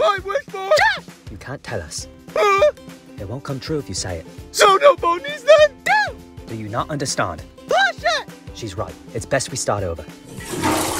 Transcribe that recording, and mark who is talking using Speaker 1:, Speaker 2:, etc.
Speaker 1: my wishbone?
Speaker 2: You can't tell us.
Speaker 1: Huh?
Speaker 2: It won't come true if you say it.
Speaker 1: So no ponies then?
Speaker 2: Do you not understand?
Speaker 1: Bullshit!
Speaker 2: She's right. It's best we start over.